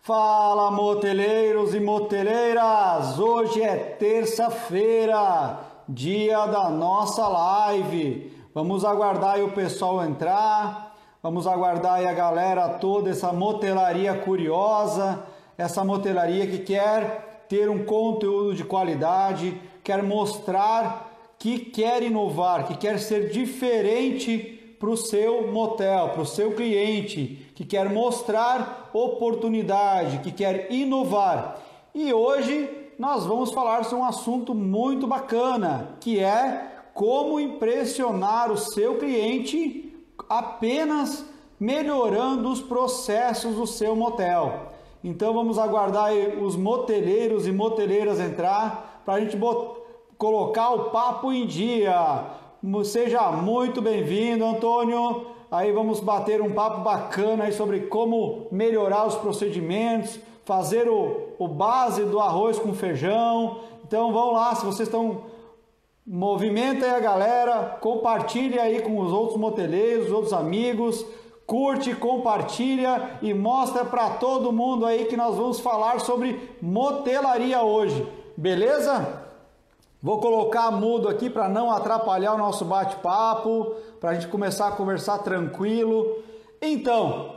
Fala, moteleiros e moteleiras! Hoje é terça-feira, dia da nossa live. Vamos aguardar aí o pessoal entrar, vamos aguardar aí a galera toda, essa motelaria curiosa, essa motelaria que quer ter um conteúdo de qualidade, quer mostrar que quer inovar, que quer ser diferente para o seu motel, para o seu cliente, que quer mostrar oportunidade, que quer inovar. E hoje nós vamos falar sobre um assunto muito bacana, que é como impressionar o seu cliente apenas melhorando os processos do seu motel. Então vamos aguardar os moteleiros e moteleiras entrar para a gente colocar o papo em dia. Seja muito bem-vindo, Antônio. Aí vamos bater um papo bacana aí sobre como melhorar os procedimentos, fazer o base do arroz com feijão. Então vamos lá, se vocês estão... Movimenta aí a galera, compartilhe aí com os outros moteleiros, os outros amigos, curte, compartilha e mostra para todo mundo aí que nós vamos falar sobre motelaria hoje, beleza? Vou colocar mudo aqui para não atrapalhar o nosso bate-papo, para a gente começar a conversar tranquilo. Então,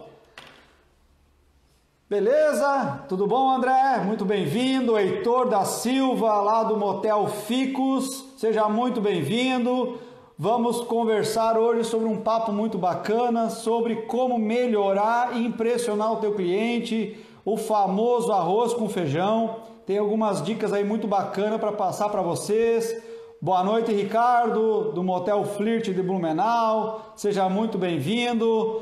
beleza? Tudo bom, André? Muito bem-vindo. Heitor da Silva, lá do Motel Ficus. Seja muito bem-vindo. Vamos conversar hoje sobre um papo muito bacana, sobre como melhorar e impressionar o teu cliente, o famoso arroz com feijão. Tem algumas dicas aí muito bacanas para passar para vocês. Boa noite, Ricardo, do Motel Flirt de Blumenau. Seja muito bem-vindo.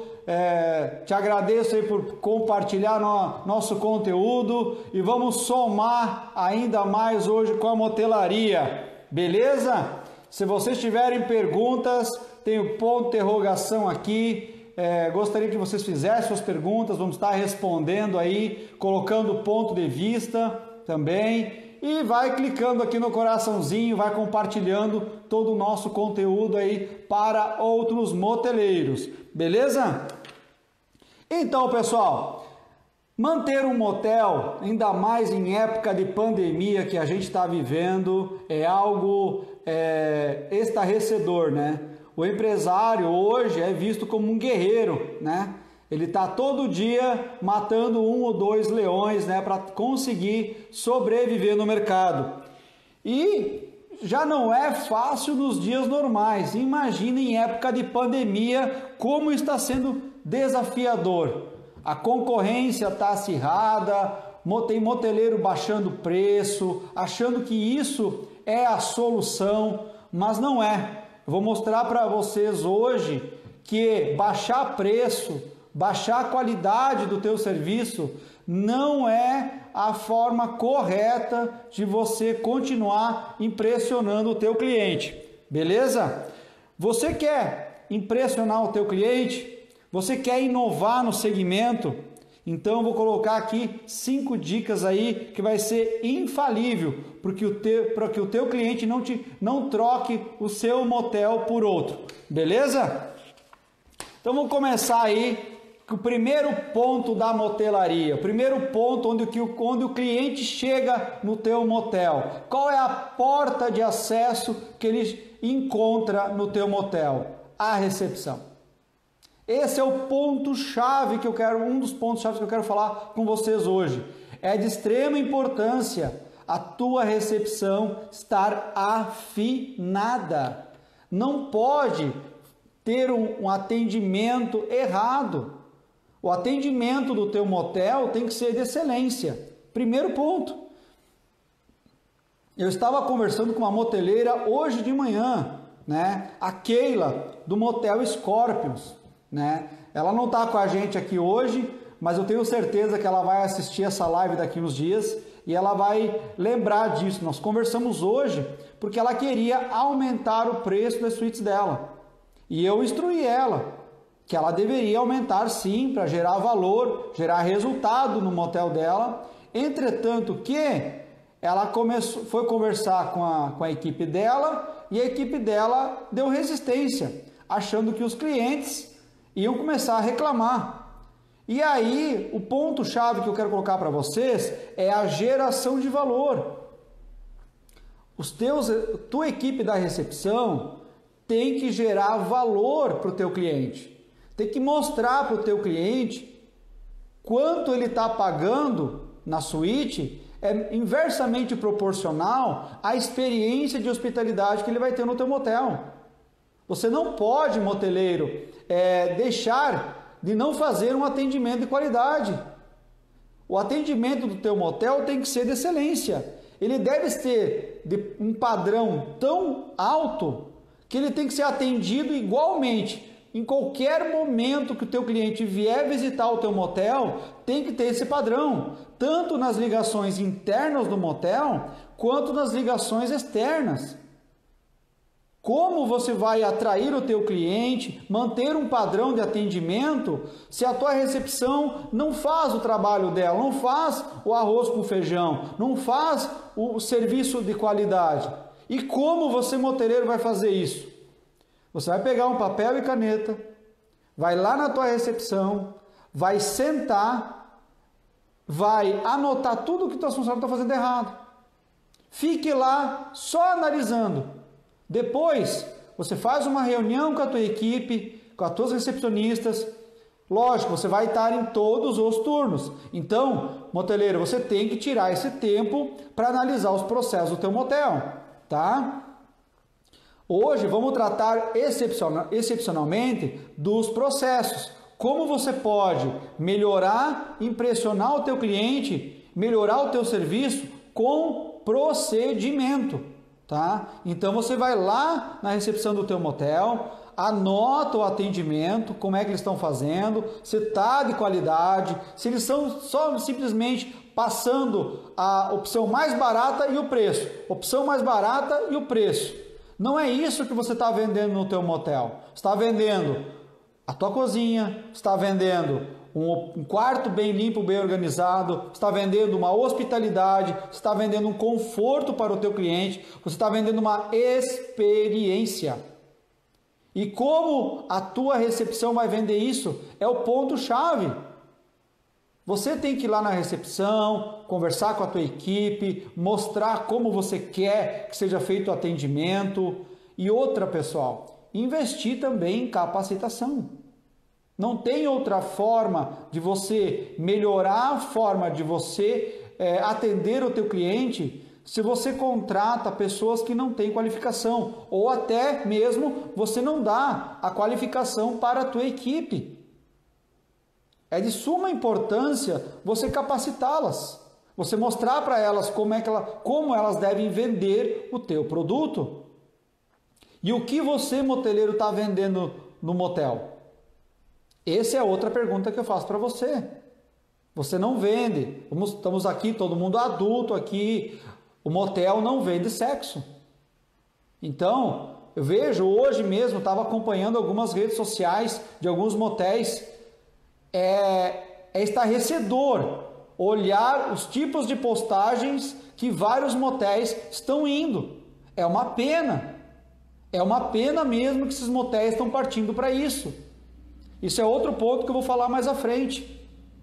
Te agradeço aí por compartilhar nosso conteúdo e vamos somar ainda mais hoje com a motelaria. Beleza? Se vocês tiverem perguntas, tem o ponto de interrogação aqui. Gostaria que vocês fizessem suas perguntas. Vamos estar respondendo aí, colocando o ponto de vista também, e vai clicando aqui no coraçãozinho, vai compartilhando todo o nosso conteúdo aí para outros moteleiros, beleza? Então, pessoal, manter um motel, ainda mais em época de pandemia que a gente está vivendo, é algo estarrecedor, né? O empresário hoje é visto como um guerreiro, né? Ele está todo dia matando 1 ou 2 leões, né, para conseguir sobreviver no mercado. E já não é fácil nos dias normais. Imagina em época de pandemia como está sendo desafiador. A concorrência está acirrada, tem moteleiro baixando preço, achando que isso é a solução, mas não é. Eu vou mostrar para vocês hoje que baixar preço, baixar a qualidade do teu serviço não é a forma correta de você continuar impressionando o teu cliente, beleza? Você quer impressionar o teu cliente? Você quer inovar no segmento? Então eu vou colocar aqui 5 dicas aí que vai ser infalível para que o teu cliente não troque o seu motel por outro, beleza? Então vamos começar aí o primeiro ponto da motelaria, o primeiro ponto onde o cliente chega no teu motel. Qual é a porta de acesso que ele encontra no teu motel? A recepção. Esse é o ponto-chave que um dos pontos-chave que eu quero falar com vocês hoje. É de extrema importância a tua recepção estar afinada. Não pode ter um atendimento errado. O atendimento do teu motel tem que ser de excelência. Primeiro ponto. Eu estava conversando com uma moteleira hoje de manhã, né? A Keila, do Motel Scorpions, né? Ela não está com a gente aqui hoje, mas eu tenho certeza que ela vai assistir essa live daqui uns dias e ela vai lembrar disso. Nós conversamos hoje porque ela queria aumentar o preço das suítes dela. E eu instruí ela que ela deveria aumentar sim, para gerar valor, gerar resultado no motel dela. Entretanto que ela foi conversar com a equipe dela e a equipe dela deu resistência, achando que os clientes iam começar a reclamar. E aí, o ponto-chave que eu quero colocar para vocês é a geração de valor. Tua equipe da recepção tem que gerar valor para o teu cliente. Tem que mostrar para o teu cliente quanto ele está pagando na suíte é inversamente proporcional à experiência de hospitalidade que ele vai ter no teu motel. Você não pode, moteleiro, deixar de não fazer um atendimento de qualidade. O atendimento do teu motel tem que ser de excelência. Ele deve ter um padrão tão alto que ele tem que ser atendido igualmente. Em qualquer momento que o teu cliente vier visitar o teu motel, tem que ter esse padrão, tanto nas ligações internas do motel, quanto nas ligações externas. Como você vai atrair o teu cliente, manter um padrão de atendimento, se a tua recepção não faz o trabalho dela, não faz o arroz com feijão, não faz o serviço de qualidade? E como você, moteleiro, vai fazer isso? Você vai pegar um papel e caneta, vai lá na tua recepção, vai sentar, vai anotar tudo que teus funcionários estão fazendo errado. Fique lá só analisando. Depois, você faz uma reunião com a tua equipe, com as tuas recepcionistas. Lógico, você vai estar em todos os turnos. Então, moteleiro, você tem que tirar esse tempo para analisar os processos do teu motel, tá? Hoje vamos tratar excepcionalmente dos processos. Como você pode melhorar, impressionar o teu cliente, melhorar o teu serviço com procedimento, tá? Então você vai lá na recepção do teu motel, anota o atendimento, como é que eles estão fazendo, se está de qualidade, se eles estão só simplesmente passando a opção mais barata e o preço, opção mais barata e o preço. Não é isso que você está vendendo no teu motel. Você está vendendo a tua cozinha, está vendendo um quarto bem limpo, bem organizado, está vendendo uma hospitalidade, está vendendo um conforto para o teu cliente, você está vendendo uma experiência. E como a tua recepção vai vender isso? É o ponto-chave. Você tem que ir lá na recepção, conversar com a tua equipe, mostrar como você quer que seja feito o atendimento. E outra, pessoal, investir também em capacitação. Não tem outra forma de você melhorar a forma de você atender o teu cliente se você contrata pessoas que não têm qualificação ou até mesmo você não dá a qualificação para a tua equipe. É de suma importância você capacitá-las, você mostrar para elas como elas devem vender o teu produto. E o que você, moteleiro, está vendendo no motel? Essa é outra pergunta que eu faço para você. Você não vende. Estamos aqui, todo mundo adulto aqui. O motel não vende sexo. Então, eu vejo hoje mesmo, estava acompanhando algumas redes sociais de alguns motéis. É estarrecedor olhar os tipos de postagens que vários motéis estão indo. É uma pena. É uma pena mesmo que esses motéis estão partindo para isso. Isso é outro ponto que eu vou falar mais à frente.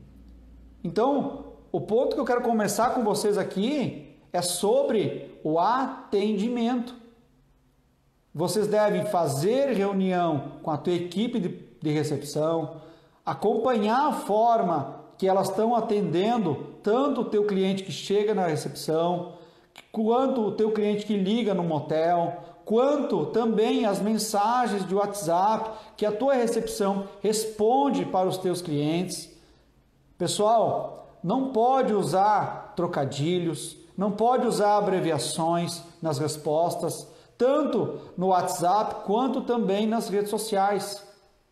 Então, o ponto que eu quero começar com vocês aqui é sobre o atendimento. Vocês devem fazer reunião com a tua equipe de recepção, acompanhar a forma que elas estão atendendo tanto o teu cliente que chega na recepção, quanto o teu cliente que liga no motel, quanto também as mensagens de WhatsApp que a tua recepção responde para os teus clientes. Pessoal, não pode usar trocadilhos, não pode usar abreviações nas respostas, tanto no WhatsApp quanto também nas redes sociais.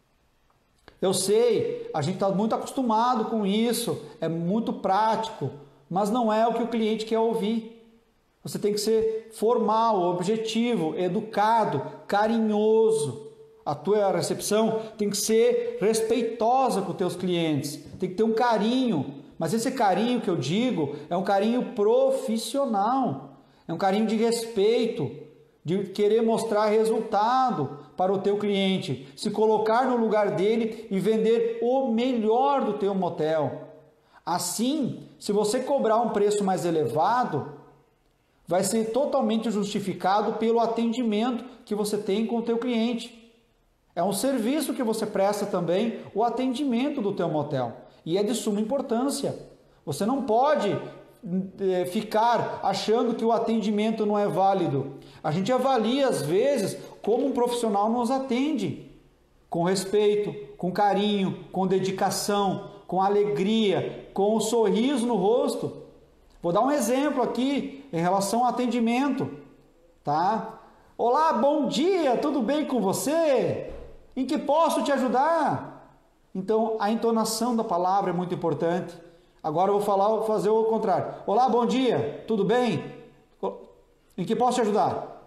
Eu sei, a gente está muito acostumado com isso, é muito prático, mas não é o que o cliente quer ouvir. Você tem que ser formal, objetivo, educado, carinhoso. A tua recepção tem que ser respeitosa com os teus clientes, tem que ter um carinho, mas esse carinho que eu digo é um carinho profissional, é um carinho de respeito, de querer mostrar resultado para o teu cliente, se colocar no lugar dele e vender o melhor do teu motel. Assim, se você cobrar um preço mais elevado, vai ser totalmente justificado pelo atendimento que você tem com o teu cliente. É um serviço que você presta também, o atendimento do teu motel. E é de suma importância. Você não pode ficar achando que o atendimento não é válido. A gente avalia, às vezes, como um profissional nos atende. Com respeito, com carinho, com dedicação, com alegria, com um sorriso no rosto. Vou dar um exemplo aqui em relação ao atendimento, tá? Olá, bom dia, tudo bem com você? Em que posso te ajudar? Então, a entonação da palavra é muito importante. Agora eu vou fazer o contrário. Olá, bom dia, tudo bem? Em que posso te ajudar?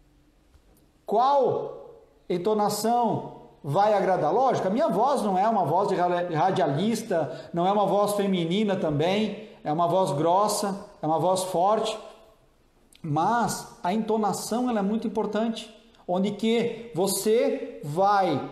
Qual entonação vai agradar? Lógico, a minha voz não é uma voz de radialista, não é uma voz feminina também, é uma voz grossa, é uma voz forte, mas a entonação ela é muito importante, onde que você vai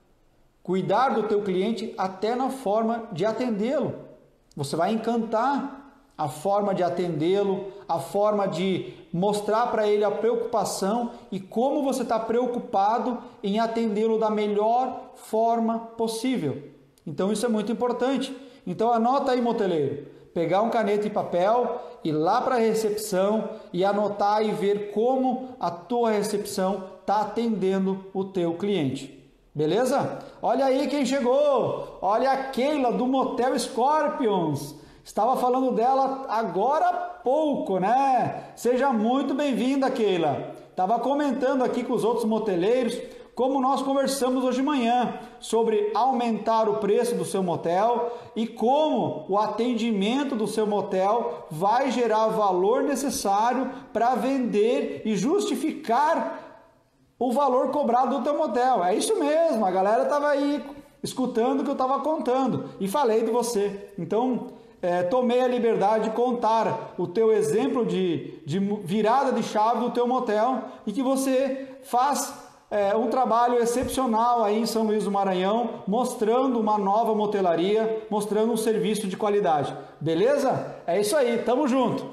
cuidar do teu cliente até na forma de atendê-lo. Você vai encantar a forma de atendê-lo, a forma de mostrar para ele a preocupação e como você está preocupado em atendê-lo da melhor forma possível. Então isso é muito importante. Então anota aí, moteleiro, pegar um caneta e papel, ir lá para a recepção e anotar e ver como a tua recepção está atendendo o teu cliente. Beleza? Olha aí quem chegou! Olha a Keila do Motel Scorpions. Estava falando dela agora há pouco, né? Seja muito bem-vinda, Keila. Estava comentando aqui com os outros moteleiros como nós conversamos hoje de manhã sobre aumentar o preço do seu motel e como o atendimento do seu motel vai gerar o valor necessário para vender e justificar o valor cobrado do teu motel. É isso mesmo, a galera estava aí escutando o que eu estava contando e falei de você. Então, tomei a liberdade de contar o teu exemplo de virada de chave do teu motel e que você faz um trabalho excepcional aí em São Luís do Maranhão, mostrando uma nova motelaria, mostrando um serviço de qualidade. Beleza? É isso aí, tamo junto!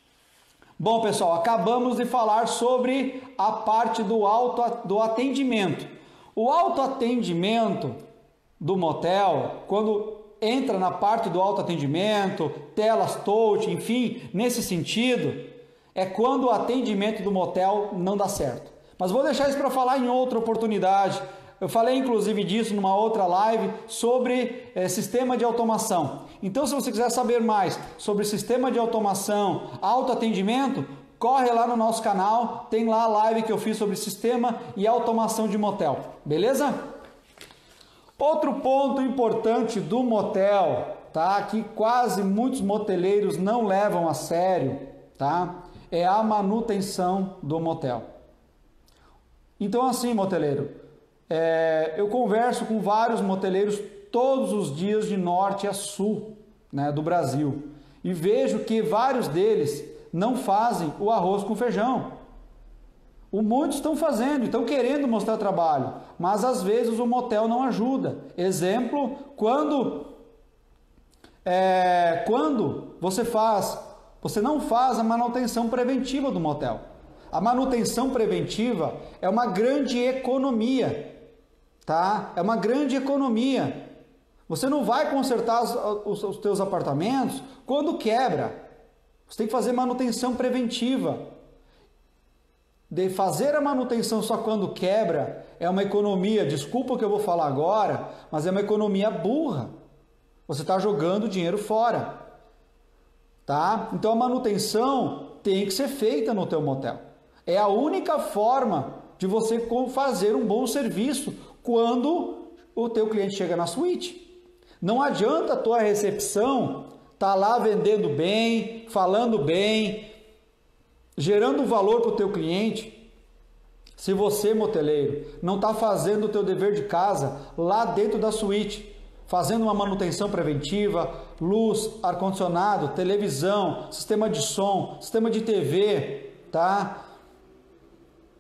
Bom, pessoal, acabamos de falar sobre a parte do atendimento. O autoatendimento do motel, quando entra na parte do autoatendimento, telas touch, enfim, nesse sentido, é quando o atendimento do motel não dá certo. Mas vou deixar isso para falar em outra oportunidade. Eu falei inclusive disso numa outra live sobre sistema de automação. Então, se você quiser saber mais sobre sistema de automação, autoatendimento, corre lá no nosso canal, tem lá a live que eu fiz sobre sistema e automação de motel, beleza? Outro ponto importante do motel, tá? Que quase muitos moteleiros não levam a sério, tá? É a manutenção do motel. Então, assim, moteleiro, eu converso com vários moteleiros todos os dias de norte a sul, né, do Brasil, e vejo que vários deles não fazem o arroz com feijão. Muitos estão fazendo, estão querendo mostrar trabalho, mas às vezes o motel não ajuda. Exemplo, quando você não faz a manutenção preventiva do motel. A manutenção preventiva é uma grande economia, tá? É uma grande economia. Você não vai consertar os teus apartamentos quando quebra. Você tem que fazer manutenção preventiva. De fazer a manutenção só quando quebra é uma economia, desculpa o que eu vou falar agora, mas é uma economia burra. Você está jogando dinheiro fora, tá? Então a manutenção tem que ser feita no teu motel. É a única forma de você fazer um bom serviço quando o teu cliente chega na suíte. Não adianta a tua recepção estar lá vendendo bem, falando bem, gerando valor para o teu cliente, se você, moteleiro, não está fazendo o teu dever de casa lá dentro da suíte, fazendo uma manutenção preventiva, luz, ar-condicionado, televisão, sistema de som, sistema de TV, tá?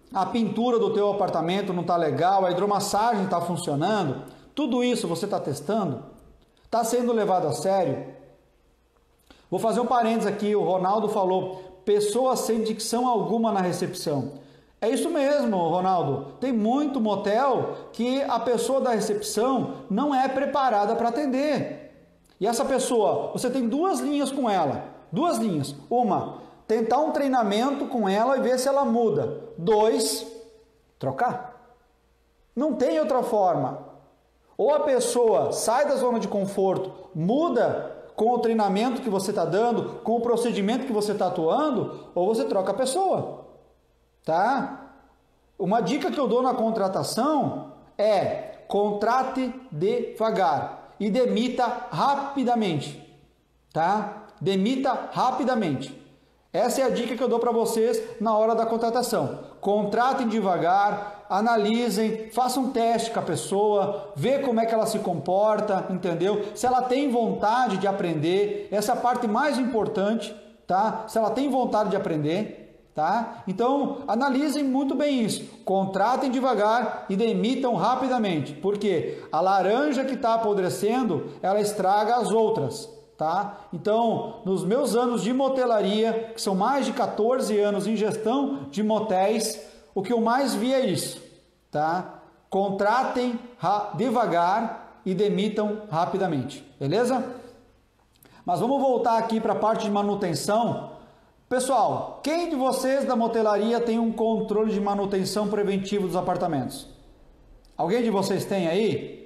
a pintura do teu apartamento não está legal, a hidromassagem está funcionando, tudo isso você está testando? Está sendo levado a sério? Vou fazer um parênteses aqui, o Ronaldo falou, pessoas sem dicção alguma na recepção. É isso mesmo, Ronaldo. Tem muito motel que a pessoa da recepção não é preparada para atender. E essa pessoa, você tem duas linhas com ela. Duas linhas. Uma, tentar um treinamento com ela e ver se ela muda. 2, trocar. Não tem outra forma. Ou a pessoa sai da zona de conforto, muda com o treinamento que você está dando, com o procedimento que você está atuando, ou você troca a pessoa. Tá? Uma dica que eu dou na contratação é contrate devagar e demita rapidamente. Tá? Demita rapidamente. Essa é a dica que eu dou para vocês na hora da contratação. Contratem devagar, analisem, façam um teste com a pessoa, vê como é que ela se comporta, entendeu? Se ela tem vontade de aprender, essa é a parte mais importante, tá? Se ela tem vontade de aprender, tá? Então, analisem muito bem isso. Contratem devagar e demitam rapidamente, porque a laranja que está apodrecendo, ela estraga as outras. Tá? Então, nos meus anos de motelaria, que são mais de 14 anos em gestão de motéis, o que eu mais vi é isso. Tá? Contratem devagar e demitam rapidamente. Beleza? Mas vamos voltar aqui para a parte de manutenção. Pessoal, quem de vocês da motelaria tem um controle de manutenção preventivo dos apartamentos? Alguém de vocês tem aí?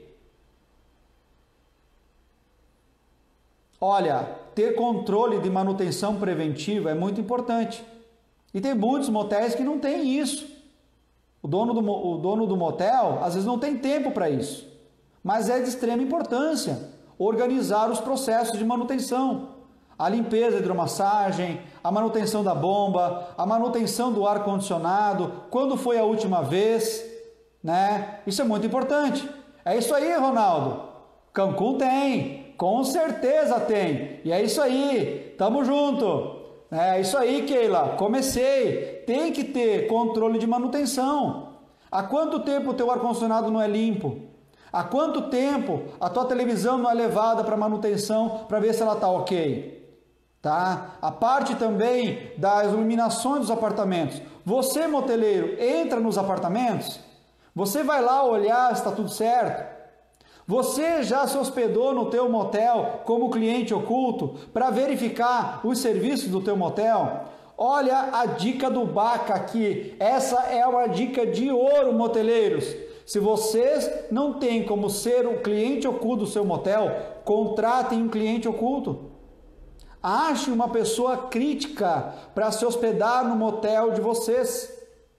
Olha, ter controle de manutenção preventiva é muito importante. E tem muitos motéis que não tem isso. O dono do motel, às vezes, não tem tempo para isso. Mas é de extrema importância organizar os processos de manutenção. A limpeza, a hidromassagem, a manutenção da bomba, a manutenção do ar-condicionado, quando foi a última vez, né? Isso é muito importante. É isso aí, Ronaldo. Cancún tem. Com certeza tem. E é isso aí. Tamo junto. É isso aí, Keila. Comecei. Tem que ter controle de manutenção. Há quanto tempo o teu ar-condicionado não é limpo? Há quanto tempo a tua televisão não é levada para manutenção para ver se ela está ok? Tá? A parte também das iluminações dos apartamentos. Você, moteleiro, entra nos apartamentos? Você vai lá olhar se está tudo certo? Você já se hospedou no teu motel como cliente oculto para verificar os serviços do teu motel? Olha a dica do Baca aqui. Essa é uma dica de ouro, moteleiros. Se vocês não têm como ser o cliente oculto do seu motel, contratem um cliente oculto. Ache uma pessoa crítica para se hospedar no motel de vocês.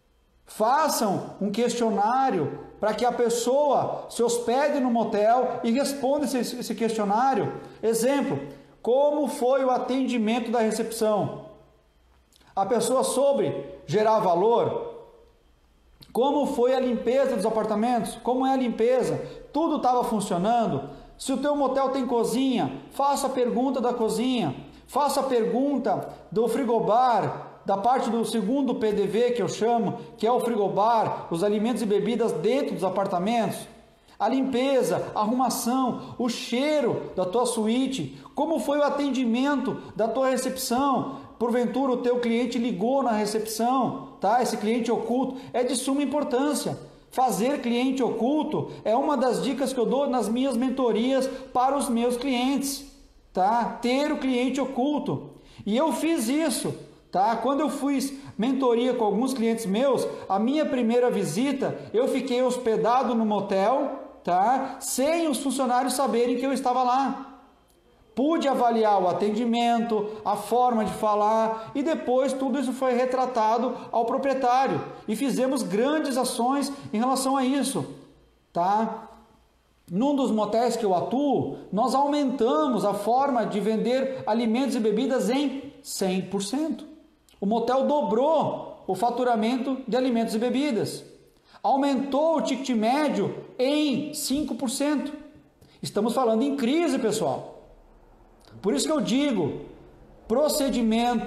Façam um questionário para que a pessoa se hospede no motel e responda esse questionário. Exemplo, como foi o atendimento da recepção? A pessoa soube gerar valor? Como foi a limpeza dos apartamentos? Como é a limpeza? Tudo estava funcionando? Se o teu motel tem cozinha, faça a pergunta da cozinha. Faça a pergunta do frigobar, da parte do segundo PDV que eu chamo, que é o frigobar, os alimentos e bebidas dentro dos apartamentos, a limpeza, a arrumação, o cheiro da tua suíte, como foi o atendimento da tua recepção, porventura o teu cliente ligou na recepção, tá? Esse cliente oculto é de suma importância. Fazer cliente oculto é uma das dicas que eu dou nas minhas mentorias para os meus clientes, tá? Ter o cliente oculto. E eu fiz isso. Tá? Quando eu fiz mentoria com alguns clientes meus, a minha primeira visita, eu fiquei hospedado no motel, tá? Sem os funcionários saberem que eu estava lá. Pude avaliar o atendimento, a forma de falar e depois tudo isso foi retratado ao proprietário e fizemos grandes ações em relação a isso, tá? Num dos motéis que eu atuo, nós aumentamos a forma de vender alimentos e bebidas em 100%. O motel dobrou o faturamento de alimentos e bebidas. Aumentou o ticket médio em 5%. Estamos falando em crise, pessoal. Por isso que eu digo, procedimento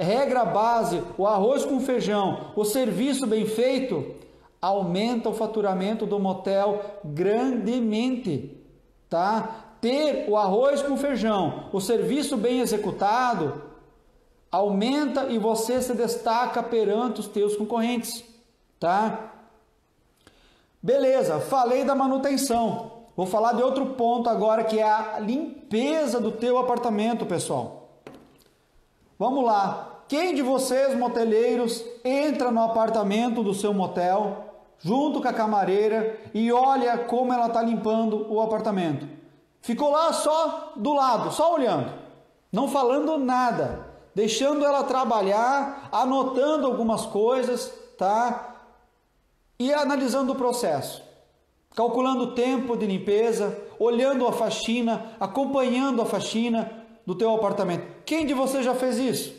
regra base, o arroz com feijão, o serviço bem feito, aumenta o faturamento do motel grandemente, tá? Ter o arroz com feijão, o serviço bem executado, aumenta e você se destaca perante os teus concorrentes, tá? Beleza, falei da manutenção. Vou falar de outro ponto agora, que é a limpeza do teu apartamento, pessoal. Vamos lá. Quem de vocês, moteleiros, entra no apartamento do seu motel, junto com a camareira, e olha como ela está limpando o apartamento? Ficou lá só do lado, só olhando, não falando nada, deixando ela trabalhar, anotando algumas coisas, tá? E analisando o processo, calculando o tempo de limpeza, olhando a faxina, acompanhando a faxina do teu apartamento. Quem de vocês já fez isso?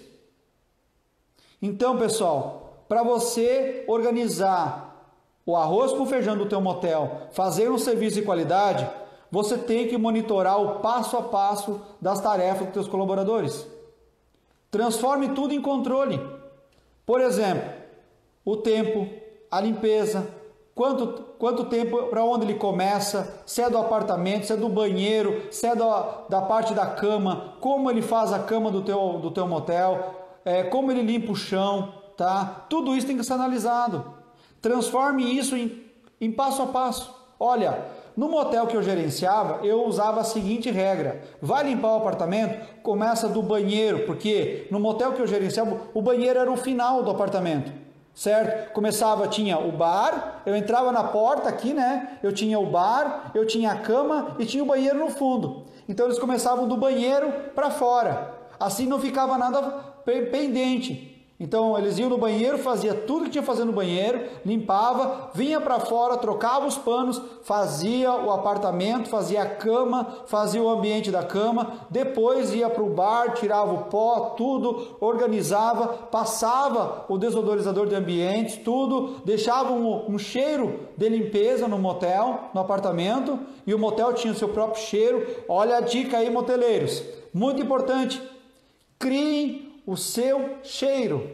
Então, pessoal, para você organizar o arroz com feijão do teu motel, fazer um serviço de qualidade, você tem que monitorar o passo a passo das tarefas dos teus colaboradores. Transforme tudo em controle. Por exemplo, o tempo, a limpeza, quanto tempo, para onde ele começa, se é do apartamento, se é do banheiro, se é da parte da cama, como ele faz a cama do teu motel, como ele limpa o chão, tá? Tudo isso tem que ser analisado. Transforme isso em passo a passo. Olha, no motel que eu gerenciava, eu usava a seguinte regra: vai limpar o apartamento, começa do banheiro, porque no motel que eu gerenciava, o banheiro era o final do apartamento, certo? Tinha o bar, eu entrava na porta aqui, né? Eu tinha o bar, eu tinha a cama e tinha o banheiro no fundo. Então eles começavam do banheiro para fora, assim não ficava nada pendente. Então eles iam no banheiro, fazia tudo que tinha que fazer no banheiro, limpava, vinha para fora, trocava os panos, fazia o apartamento, fazia a cama, fazia o ambiente da cama, depois ia para o bar, tirava o pó, tudo, organizava, passava o desodorizador de ambientes, tudo, deixava um cheiro de limpeza no motel, no apartamento, e o motel tinha o seu próprio cheiro. Olha a dica aí, moteleiros, muito importante: criem o seu cheiro.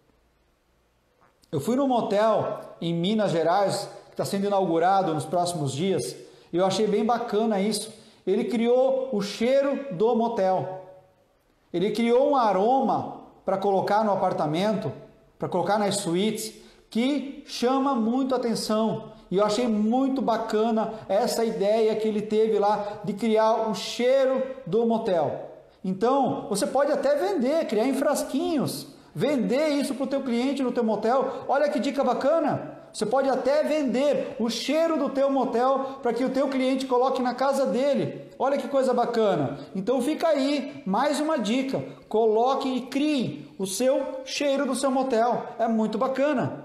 Eu fui num motel em Minas Gerais, que está sendo inaugurado nos próximos dias, e eu achei bem bacana isso. Ele criou o cheiro do motel. Ele criou um aroma para colocar no apartamento, para colocar nas suítes, que chama muito atenção. E eu achei muito bacana essa ideia que ele teve lá de criar o cheiro do motel. Então, você pode até vender, criar em frasquinhos, vender isso para o teu cliente no teu motel. Olha que dica bacana! Você pode até vender o cheiro do teu motel para que o teu cliente coloque na casa dele. Olha que coisa bacana! Então fica aí, mais uma dica: coloque e crie o seu cheiro do seu motel. É muito bacana.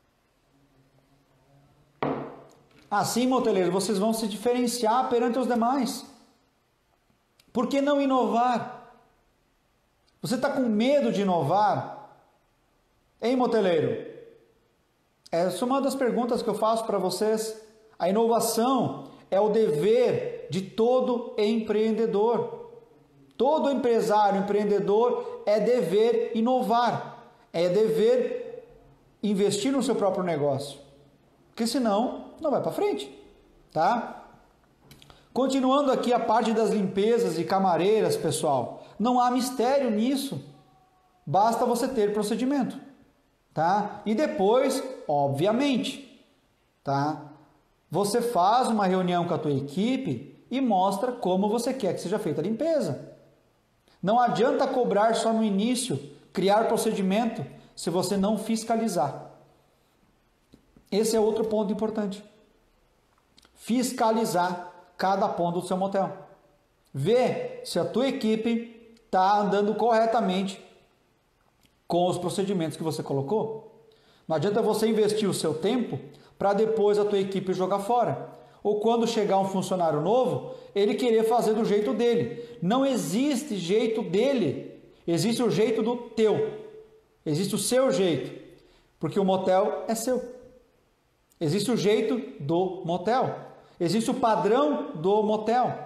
Assim, moteleiros, vocês vão se diferenciar perante os demais. Por que não inovar? Você está com medo de inovar? Hein, moteleiro? Essa é uma das perguntas que eu faço para vocês. A inovação é o dever de todo empreendedor. Todo empresário, empreendedor, é dever inovar. É dever investir no seu próprio negócio. Porque senão, não vai para frente. Tá? Continuando aqui a parte das limpezas e camareiras, pessoal, não há mistério nisso, basta você ter procedimento, tá? E depois, obviamente, tá? Você faz uma reunião com a tua equipe e mostra como você quer que seja feita a limpeza. Não adianta cobrar só no início, criar procedimento, se você não fiscalizar. Esse é outro ponto importante. Fiscalizar cada ponto do seu motel. Vê se a tua equipe está andando corretamente com os procedimentos que você colocou. Não adianta você investir o seu tempo para depois a tua equipe jogar fora. Ou quando chegar um funcionário novo, ele querer fazer do jeito dele. Não existe jeito dele. Existe o jeito do teu. Existe o seu jeito. Porque o motel é seu. Existe o jeito do motel. Existe o padrão do motel.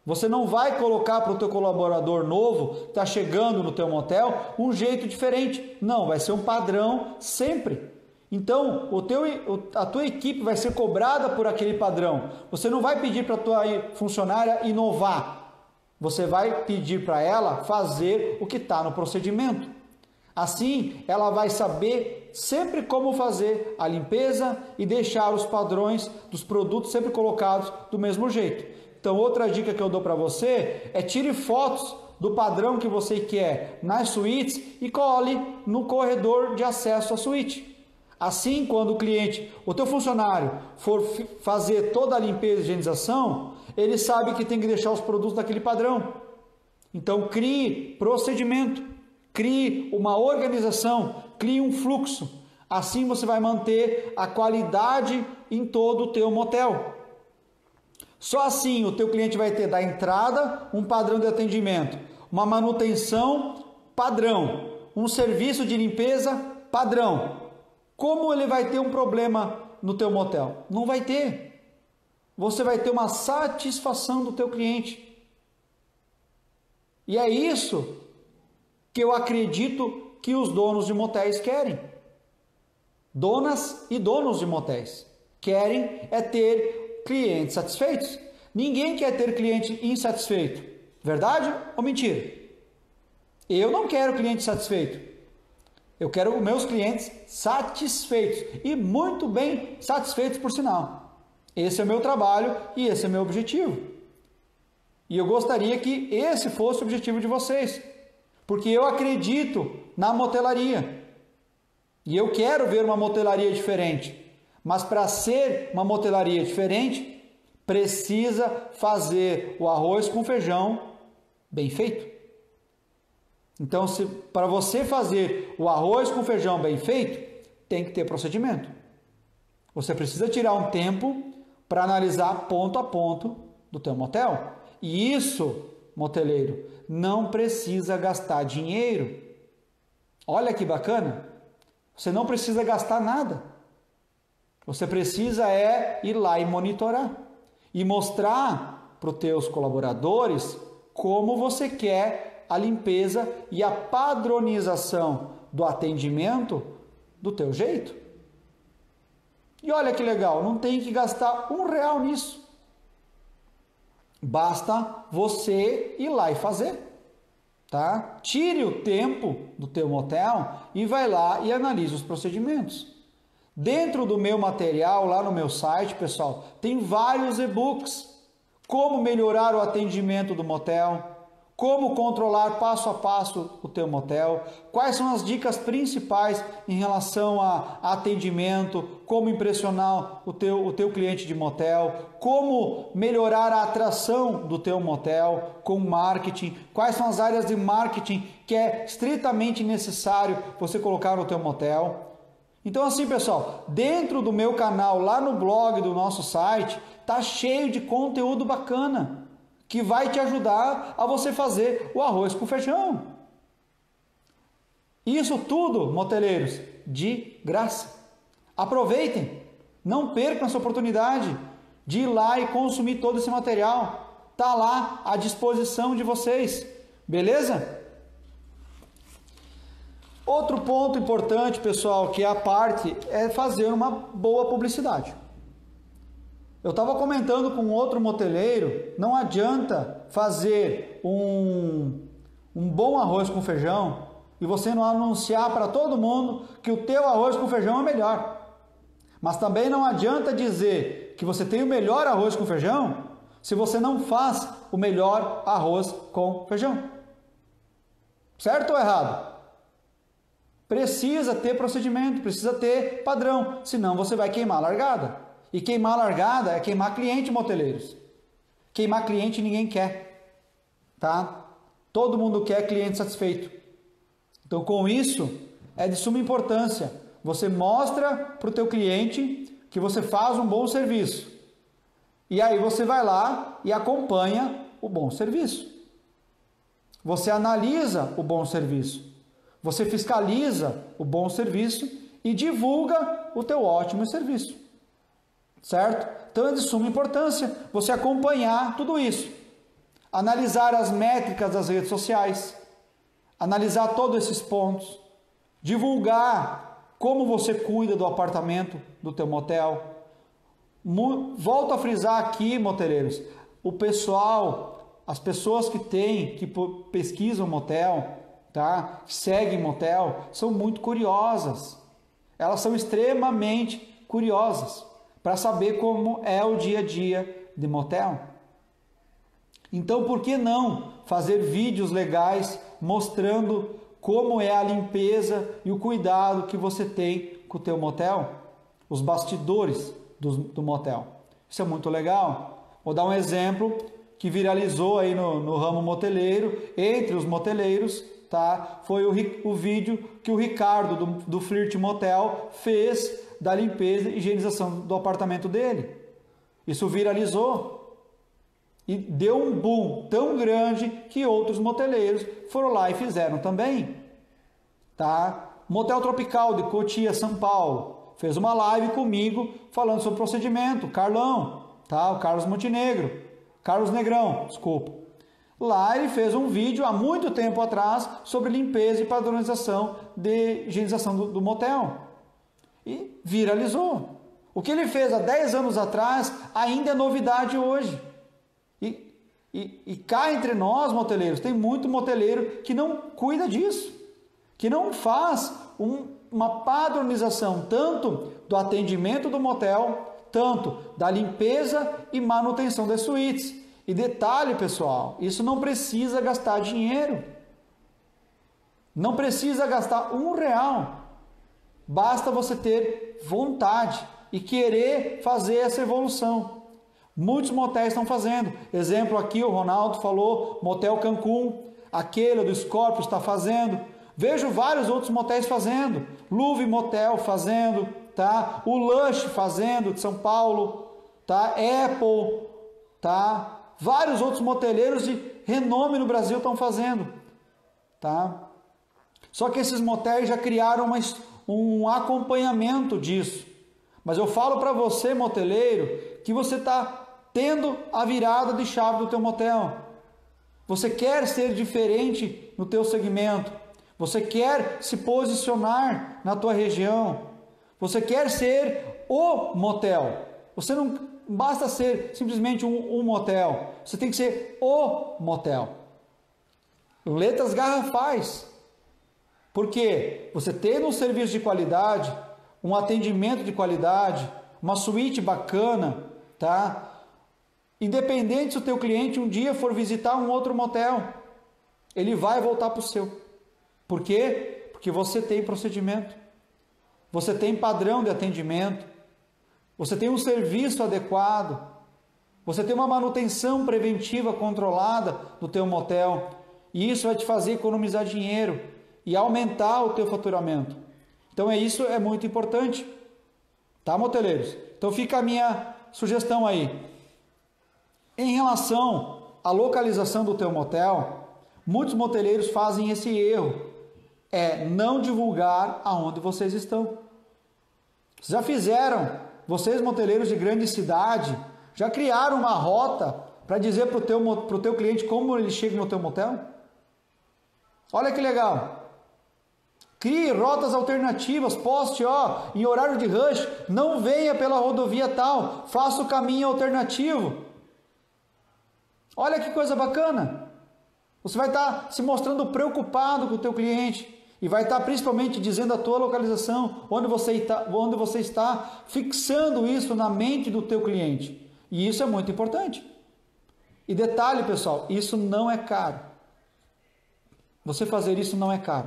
Você não vai colocar para o teu colaborador novo, que está chegando no teu motel, um jeito diferente. Não, vai ser um padrão sempre. Então, a tua equipe vai ser cobrada por aquele padrão. Você não vai pedir para a tua funcionária inovar. Você vai pedir para ela fazer o que está no procedimento. Assim, ela vai saber sempre como fazer a limpeza e deixar os padrões dos produtos sempre colocados do mesmo jeito. Então, outra dica que eu dou para você é tire fotos do padrão que você quer nas suítes e cole no corredor de acesso à suíte. Assim, quando o teu funcionário for fazer toda a limpeza e higienização, ele sabe que tem que deixar os produtos daquele padrão. Então, crie procedimento, crie uma organização, crie um fluxo. Assim você vai manter a qualidade em todo o teu motel. Só assim o teu cliente vai ter da entrada um padrão de atendimento, uma manutenção padrão, um serviço de limpeza padrão. Como ele vai ter um problema no teu motel? Não vai ter. Você vai ter uma satisfação do teu cliente. E é isso que eu acredito que os donos de motéis querem. Donas e donos de motéis querem é ter clientes satisfeitos. Ninguém quer ter cliente insatisfeito. Verdade ou mentira? Eu não quero cliente satisfeito. Eu quero os meus clientes satisfeitos e muito bem satisfeitos, por sinal. Esse é o meu trabalho e esse é o meu objetivo. E eu gostaria que esse fosse o objetivo de vocês, porque eu acredito na motelaria e eu quero ver uma motelaria diferente. Mas para ser uma motelaria diferente, precisa fazer o arroz com feijão bem feito. Então, para você fazer o arroz com feijão bem feito, tem que ter procedimento. Você precisa tirar um tempo para analisar ponto a ponto do teu motel. E isso, moteleiro, não precisa gastar dinheiro. Olha que bacana. Você não precisa gastar nada. Você precisa ir lá e monitorar. E mostrar para os teus colaboradores como você quer a limpeza e a padronização do atendimento do teu jeito. E olha que legal, não tem que gastar R$1 nisso. Basta você ir lá e fazer, tá? Tire o tempo do teu motel e vai lá e analise os procedimentos. Dentro do meu material, lá no meu site, pessoal, tem vários e-books. Como melhorar o atendimento do motel, como controlar passo a passo o teu motel, quais são as dicas principais em relação a atendimento, como impressionar o teu cliente de motel, como melhorar a atração do teu motel com marketing, quais são as áreas de marketing que é estritamente necessário você colocar no teu motel. Então assim, pessoal, dentro do meu canal, lá no blog do nosso site, tá cheio de conteúdo bacana que vai te ajudar a você fazer o arroz com feijão. Isso tudo, moteleiros, de graça. Aproveitem, não percam essa oportunidade de ir lá e consumir todo esse material. Tá lá à disposição de vocês, beleza? Outro ponto importante, pessoal, que é a parte, é fazer uma boa publicidade. Eu estava comentando com outro moteleiro, não adianta fazer um bom arroz com feijão e você não anunciar para todo mundo que o teu arroz com feijão é melhor. Mas também não adianta dizer que você tem o melhor arroz com feijão se você não faz o melhor arroz com feijão. Certo ou errado? Precisa ter procedimento, precisa ter padrão, senão você vai queimar a largada. E queimar a largada é queimar cliente, moteleiros. Queimar cliente ninguém quer, tá? Todo mundo quer cliente satisfeito. Então, com isso, é de suma importância. Você mostra para o teu cliente que você faz um bom serviço. E aí você vai lá e acompanha o bom serviço. Você analisa o bom serviço. Você fiscaliza o bom serviço e divulga o teu ótimo serviço. Certo? Então é de suma importância você acompanhar tudo isso. analisar as métricas das redes sociais, analisar todos esses pontos, divulgar como você cuida do apartamento, do teu motel. Volto a frisar aqui, moteleiros, o pessoal, as pessoas que pesquisam motel, tá? Seguem motel, são muito curiosas. Elas são extremamente curiosas para saber como é o dia a dia de motel. Então, por que não fazer vídeos legais mostrando como é a limpeza e o cuidado que você tem com o teu motel? Os bastidores do motel. Isso é muito legal. Vou dar um exemplo que viralizou aí no ramo moteleiro, entre os moteleiros, tá? Foi o vídeo que o Ricardo do Flirt Motel fez da limpeza e higienização do apartamento dele. Isso viralizou e deu um boom tão grande que outros moteleiros foram lá e fizeram também, tá? Motel Tropical de Cotia, São Paulo, fez uma live comigo falando sobre o procedimento, Carlão, tá? O Carlos Negrão, desculpa. Lá ele fez um vídeo há muito tempo atrás sobre limpeza e padronização de higienização do motel. E viralizou. O que ele fez há 10 anos atrás ainda é novidade hoje. E cá entre nós, moteleiros, tem muito moteleiro que não cuida disso, que não faz uma padronização tanto do atendimento do motel, tanto da limpeza e manutenção das suítes. E detalhe, pessoal, isso não precisa gastar dinheiro, não precisa gastar R$1, basta você ter vontade e querer fazer essa evolução. Muitos motéis estão fazendo. Exemplo aqui, o Ronaldo falou, Motel Cancún, aquele do Scorpio está fazendo. Vejo vários outros motéis fazendo. Louvre Motel fazendo, tá? O Lush fazendo, de São Paulo, tá? Apple, tá? Vários outros moteleiros de renome no Brasil estão fazendo, tá? Só que esses motéis já criaram um acompanhamento disso. Mas eu falo para você, moteleiro, que você está tendo a virada de chave do teu motel. Você quer ser diferente no teu segmento. Você quer se posicionar na tua região. Você quer ser o motel. Você não basta ser simplesmente um motel. Você tem que ser o motel. Letras garrafais. Porque você tendo um serviço de qualidade, um atendimento de qualidade, uma suíte bacana, tá? Independente se o teu cliente um dia for visitar um outro motel, ele vai voltar para o seu. Por quê? Porque você tem procedimento, você tem padrão de atendimento, você tem um serviço adequado, você tem uma manutenção preventiva controlada do teu motel, e isso vai te fazer economizar dinheiro e aumentar o teu faturamento. Então isso é muito importante, tá, moteleiros? Então fica a minha sugestão aí. Em relação à localização do teu motel, muitos moteleiros fazem esse erro, é não divulgar aonde vocês estão. Já fizeram, vocês moteleiros de grande cidade, já criaram uma rota para dizer para o teu cliente como ele chega no teu motel? Olha que legal! Crie rotas alternativas, poste, em horário de rush, não venha pela rodovia tal, faça o caminho alternativo. Olha que coisa bacana. Você vai estar se mostrando preocupado com o teu cliente e vai estar principalmente dizendo a tua localização, onde você está, fixando isso na mente do teu cliente. E isso é muito importante. E detalhe, pessoal, isso não é caro. Você fazer isso não é caro.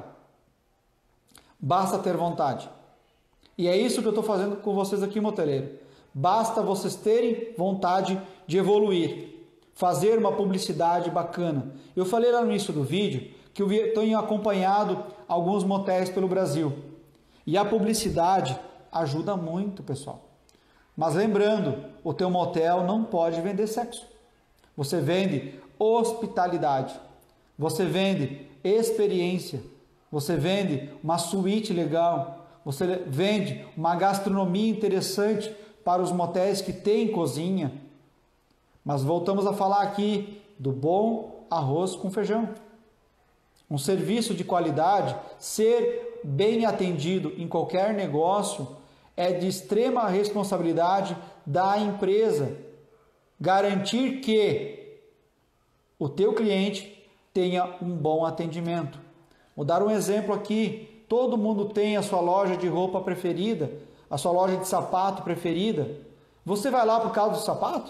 Basta ter vontade. E é isso que eu estou fazendo com vocês aqui, moteleiro. Basta vocês terem vontade de evoluir. Fazer uma publicidade bacana. Eu falei lá no início do vídeo que eu tenho acompanhado alguns motéis pelo Brasil. E a publicidade ajuda muito, pessoal. Mas lembrando, o teu motel não pode vender sexo. Você vende hospitalidade. Você vende experiência. Você vende uma suíte legal, você vende uma gastronomia interessante para os motéis que têm cozinha. Mas voltamos a falar aqui do bom arroz com feijão. Um serviço de qualidade, ser bem atendido em qualquer negócio é de extrema responsabilidade da empresa. Garantir que o teu cliente tenha um bom atendimento. Vou dar um exemplo aqui. Todo mundo tem a sua loja de roupa preferida, a sua loja de sapato preferida. Você vai lá por causa do sapato?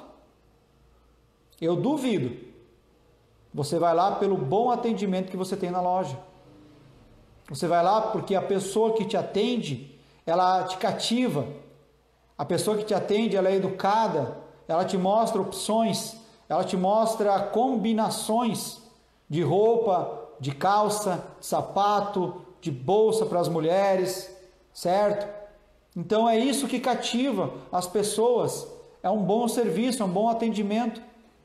Eu duvido. Você vai lá pelo bom atendimento que você tem na loja. Você vai lá porque a pessoa que te atende, ela te cativa. A pessoa que te atende, ela é educada, ela te mostra opções, ela te mostra combinações de roupa, de calça, sapato, de bolsa para as mulheres, certo? Então é isso que cativa as pessoas. É um bom serviço, é um bom atendimento.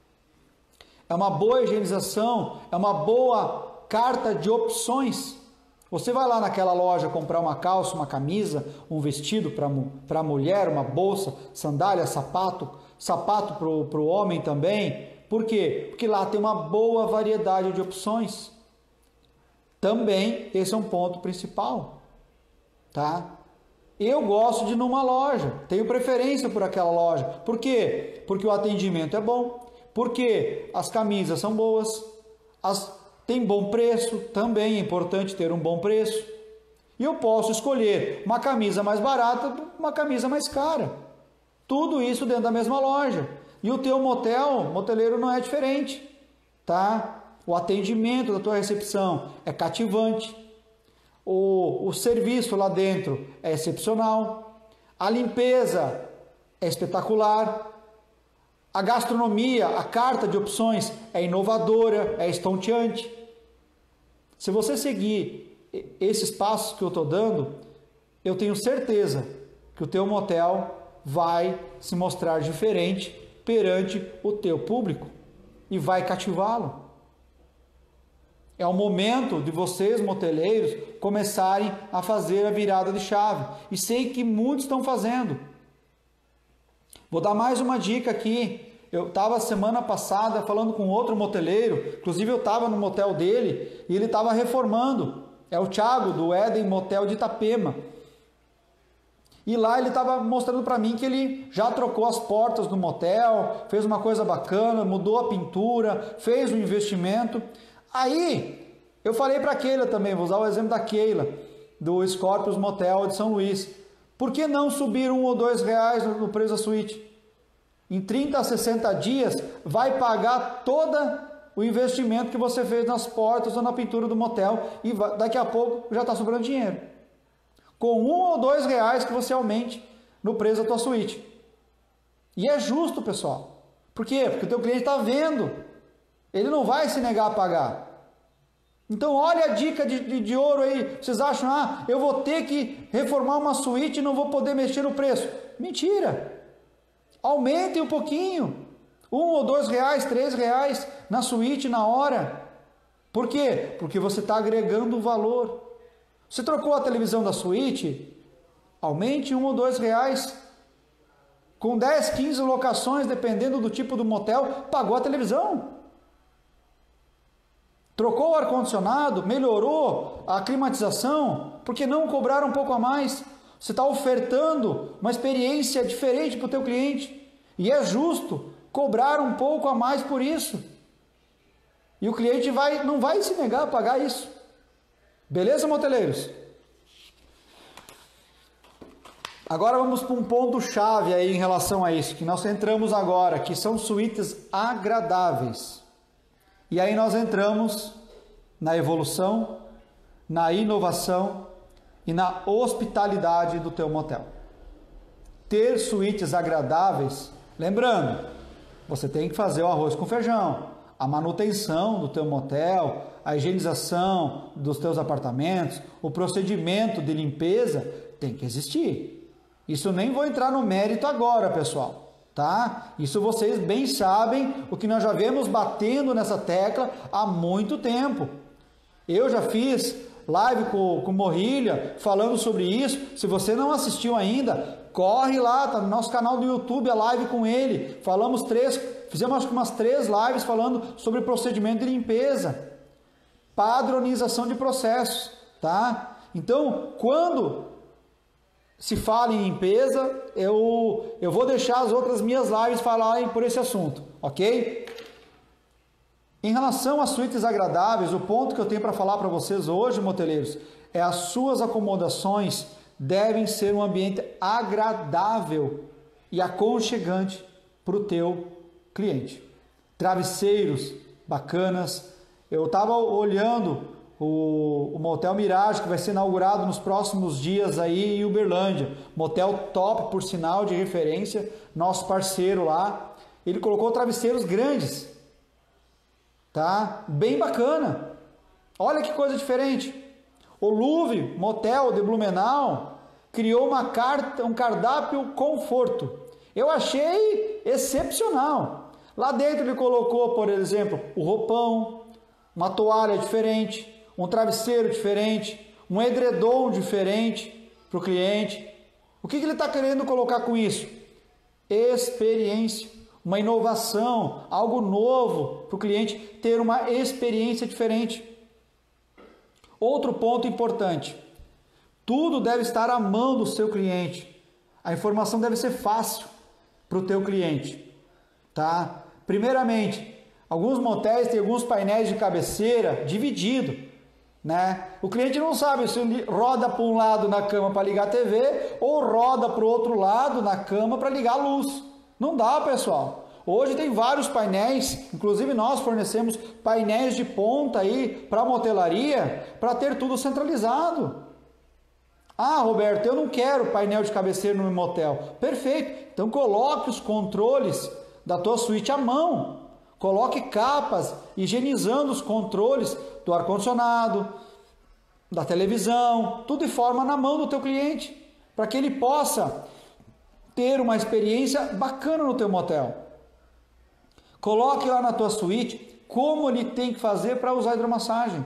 É uma boa higienização, é uma boa carta de opções. Você vai lá naquela loja comprar uma calça, uma camisa, um vestido para a mulher, uma bolsa, sandália, sapato para o homem também. Por quê? Porque lá tem uma boa variedade de opções. Também esse é um ponto principal, tá? Eu gosto de ir numa loja, tenho preferência por aquela loja. Por quê? Porque o atendimento é bom. Porque as camisas são boas, tem bom preço, também é importante ter um bom preço. E eu posso escolher uma camisa mais barata, uma camisa mais cara. Tudo isso dentro da mesma loja. E o teu moteleiro não é diferente, tá? O atendimento da tua recepção é cativante. O serviço lá dentro é excepcional. A limpeza é espetacular. A gastronomia, a carta de opções é inovadora, é estonteante. Se você seguir esses passos que eu estou dando, eu tenho certeza que o teu motel vai se mostrar diferente perante o teu público e vai cativá-lo. É o momento de vocês, moteleiros, começarem a fazer a virada de chave. E sei que muitos estão fazendo. Vou dar mais uma dica aqui. Eu estava semana passada falando com outro moteleiro, inclusive eu estava no motel dele e ele estava reformando. É o Thiago, do Éden Motel de Itapema. E lá ele estava mostrando para mim que ele já trocou as portas do motel, fez uma coisa bacana, mudou a pintura, fez um investimento. Aí eu falei para a Keila também, vou usar o exemplo da Keila, do Scorpios Motel de São Luís. Por que não subir R$1 ou R$2 no preço da suíte? Em 30 a 60 dias vai pagar todo o investimento que você fez nas portas ou na pintura do motel e daqui a pouco já está sobrando dinheiro. Com R$1 ou R$2 que você aumente no preço da tua suíte. E é justo, pessoal. Por quê? Porque o teu cliente está vendo. Ele não vai se negar a pagar. Então olha a dica de ouro aí. Vocês acham, eu vou ter que reformar uma suíte e não vou poder mexer no preço. Mentira! Aumentem um pouquinho. R$1 ou R$2, R$3 na suíte na hora. Por quê? Porque você está agregando valor. Você trocou a televisão da suíte? Aumente R$1 ou R$2. Com 10, 15 locações, dependendo do tipo do motel, pagou a televisão. Trocou o ar-condicionado, melhorou a climatização, porque não cobrar um pouco a mais? Você está ofertando uma experiência diferente para o teu cliente. E é justo cobrar um pouco a mais por isso. E o cliente não vai se negar a pagar isso. Beleza, moteleiros? Agora vamos para um ponto-chave aí em relação a isso, que nós entramos agora, que são suítes agradáveis. E aí nós entramos na evolução, na inovação e na hospitalidade do teu motel. Ter suítes agradáveis, lembrando, você tem que fazer o arroz com feijão, a manutenção do teu motel, a higienização dos teus apartamentos, o procedimento de limpeza tem que existir. Isso nem vou entrar no mérito agora, pessoal, tá? Isso vocês bem sabem, o que nós já vemos batendo nessa tecla há muito tempo. Eu já fiz live com Morrilha falando sobre isso. Se você não assistiu ainda, corre lá, tá no nosso canal do YouTube, a live com ele. Fizemos acho que umas 3 lives falando sobre procedimento de limpeza, padronização de processos, tá? Então, quando se fala em limpeza, eu vou deixar as outras minhas lives falarem por esse assunto, ok? Em relação às suítes agradáveis, o ponto que eu tenho para falar para vocês hoje, moteleiros, é as suas acomodações devem ser um ambiente agradável e aconchegante para o teu cliente. Travesseiros bacanas. Eu estava olhando o Motel Mirage, que vai ser inaugurado nos próximos dias aí em Uberlândia. Motel top, por sinal, de referência, nosso parceiro lá. Ele colocou travesseiros grandes, tá? Bem bacana. Olha que coisa diferente. O Louvre Motel de Blumenau criou um cardápio conforto. Eu achei excepcional. Lá dentro ele colocou, por exemplo, o roupão, uma toalha diferente, um travesseiro diferente, um edredom diferente para o cliente. O que ele está querendo colocar com isso? Experiência, uma inovação, algo novo para o cliente ter uma experiência diferente. Outro ponto importante, tudo deve estar à mão do seu cliente. A informação deve ser fácil para o teu cliente, tá? Primeiramente, alguns motéis têm alguns painéis de cabeceira dividido, né? O cliente não sabe se ele roda para um lado na cama para ligar a TV ou roda para o outro lado na cama para ligar a luz. Não dá, pessoal. Hoje tem vários painéis, inclusive nós fornecemos painéis de ponta aí para a motelaria, para ter tudo centralizado. Ah, Roberto, eu não quero painel de cabeceira no meu motel. Perfeito, então coloque os controles da tua suíte à mão. Coloque capas higienizando os controles do ar-condicionado, da televisão, tudo de forma na mão do teu cliente, para que ele possa ter uma experiência bacana no teu motel. Coloque lá na tua suíte como ele tem que fazer para usar a hidromassagem.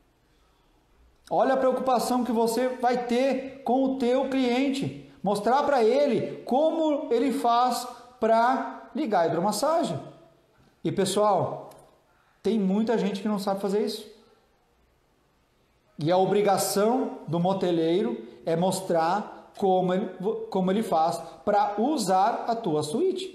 Olha a preocupação que você vai ter com o teu cliente. Mostrar para ele como ele faz para ligar a hidromassagem. E pessoal, tem muita gente que não sabe fazer isso. E a obrigação do moteleiro é mostrar como ele faz para usar a tua suíte.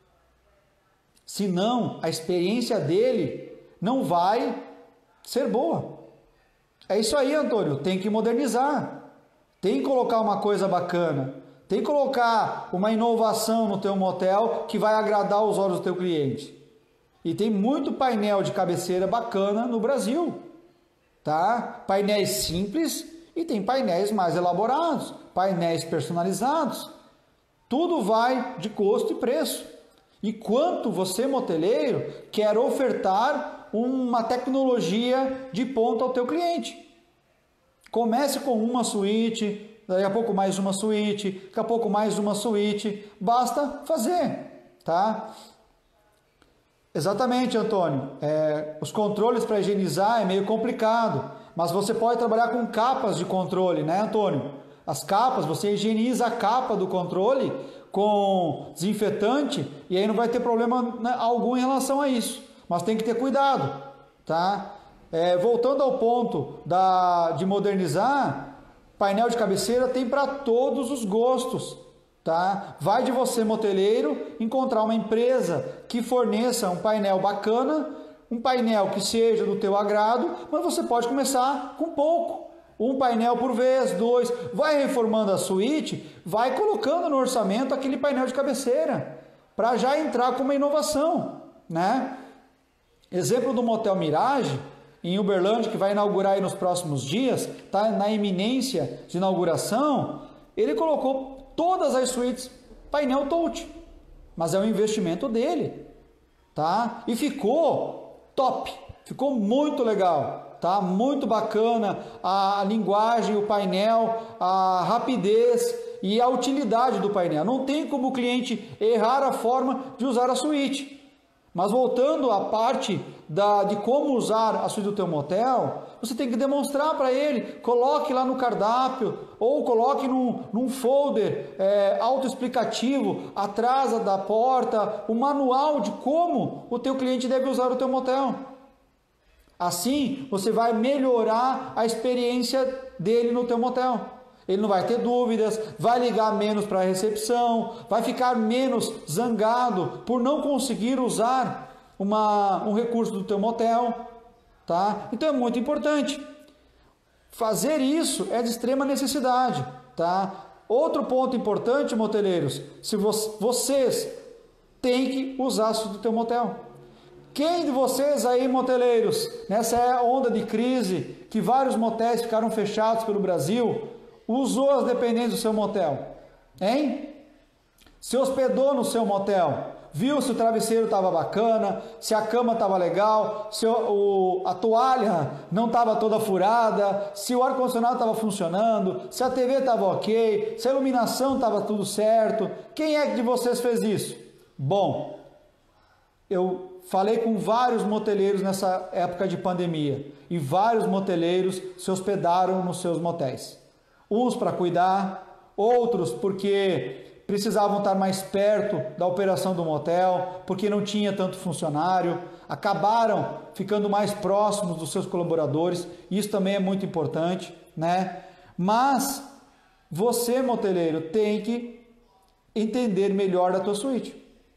Senão, a experiência dele não vai ser boa. É isso aí, Antônio. Tem que modernizar. Tem que colocar uma coisa bacana. Tem que colocar uma inovação no teu motel que vai agradar os olhos do teu cliente. E tem muito painel de cabeceira bacana no Brasil. Tá? Painéis simples e tem painéis mais elaborados. Painéis personalizados. Tudo vai de custo e preço. E quanto você, moteleiro, quer ofertar uma tecnologia de ponta ao teu cliente. Comece com uma suíte, daqui a pouco mais uma suíte, daqui a pouco mais uma suíte. Basta fazer, tá? Exatamente, Antônio. Os controles para higienizar é meio complicado, mas você pode trabalhar com capas de controle, né, Antônio? As capas, você higieniza a capa do controle com desinfetante e aí não vai ter problema algum em relação a isso. Mas tem que ter cuidado, tá? Voltando ao ponto de modernizar, painel de cabeceira tem para todos os gostos, tá? Vai de você, moteleiro, encontrar uma empresa que forneça um painel bacana, um painel que seja do teu agrado, mas você pode começar com pouco. Um painel por vez, 2, vai reformando a suíte, vai colocando no orçamento aquele painel de cabeceira, para já entrar com uma inovação, né? Exemplo do Motel Mirage, em Uberlândia, que vai inaugurar aí nos próximos dias, está na iminência de inauguração, ele colocou todas as suítes painel touch, mas é um investimento dele, tá? E ficou top, ficou muito legal. Tá? Muito bacana a linguagem, o painel, a rapidez e a utilidade do painel. Não tem como o cliente errar a forma de usar a suíte. Mas voltando à parte de como usar a suíte do teu motel, você tem que demonstrar para ele, coloque lá no cardápio ou coloque num folder autoexplicativo atrás da porta o manual de como o teu cliente deve usar o teu motel. Assim você vai melhorar a experiência dele no teu motel. Ele não vai ter dúvidas, vai ligar menos para a recepção, vai ficar menos zangado por não conseguir usar um recurso do teu motel, tá? Então é muito importante. Fazer isso é de extrema necessidade, tá? Outro ponto importante, moteleiros, se vocês têm que usar isso do teu motel. Quem de vocês aí, moteleiros, nessa onda de crise, que vários motéis ficaram fechados pelo Brasil, usou as dependências do seu motel? Hein? Se hospedou no seu motel? Viu se o travesseiro estava bacana, se a cama estava legal, se a toalha não estava toda furada, se o ar-condicionado estava funcionando, se a TV estava ok, se a iluminação estava tudo certo? Quem é que de vocês fez isso? Bom, eu falei com vários moteleiros nessa época de pandemia e vários moteleiros se hospedaram nos seus motéis. Uns para cuidar, outros porque precisavam estar mais perto da operação do motel, porque não tinha tanto funcionário, acabaram ficando mais próximos dos seus colaboradores, isso também é muito importante, né? Mas você, moteleiro, tem que entender melhor da tua suíte.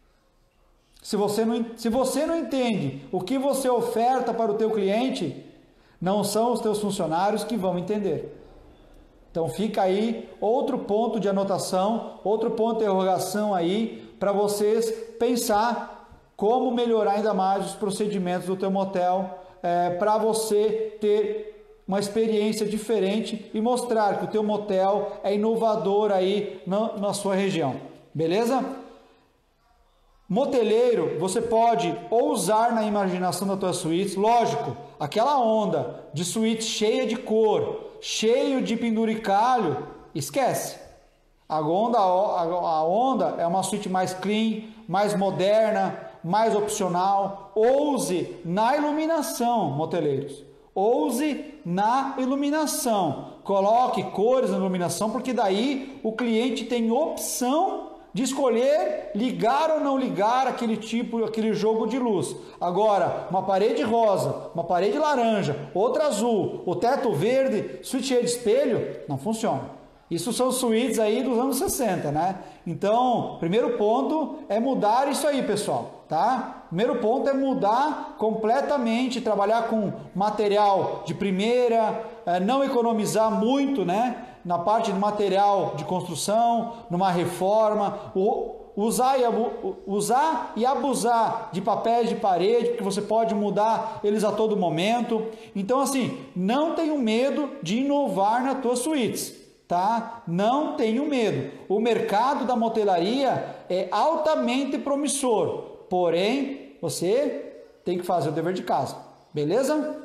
Se você não entende o que você oferta para o teu cliente, não são os teus funcionários que vão entender. Então fica aí outro ponto de anotação, outro ponto de interrogação aí para vocês pensar como melhorar ainda mais os procedimentos do teu motel para você ter uma experiência diferente e mostrar que o teu motel é inovador aí na sua região, beleza? Moteleiro, você pode ousar na imaginação da tua suíte, lógico, aquela onda de suíte cheia de cor, cheio de penduricalho, esquece. A onda é uma suíte mais clean, mais moderna, mais opcional. Ouse na iluminação, moteleiros. Ouse na iluminação. Coloque cores na iluminação, porque daí o cliente tem opção de escolher ligar ou não ligar aquele jogo de luz. Agora, uma parede rosa, uma parede laranja, outra azul, o teto verde, suíte cheia de espelho, não funciona. Isso são suítes aí dos anos 60, né? Então, primeiro ponto é mudar isso aí, pessoal, tá? Primeiro ponto é mudar completamente, trabalhar com material de primeira, não economizar muito, né? Na parte de material de construção, numa reforma, usar e abusar de papéis de parede, porque você pode mudar eles a todo momento. Então, assim, não tenho medo de inovar nas tuas suítes, tá? Não tenho medo. O mercado da motelaria é altamente promissor, porém, você tem que fazer o dever de casa, beleza?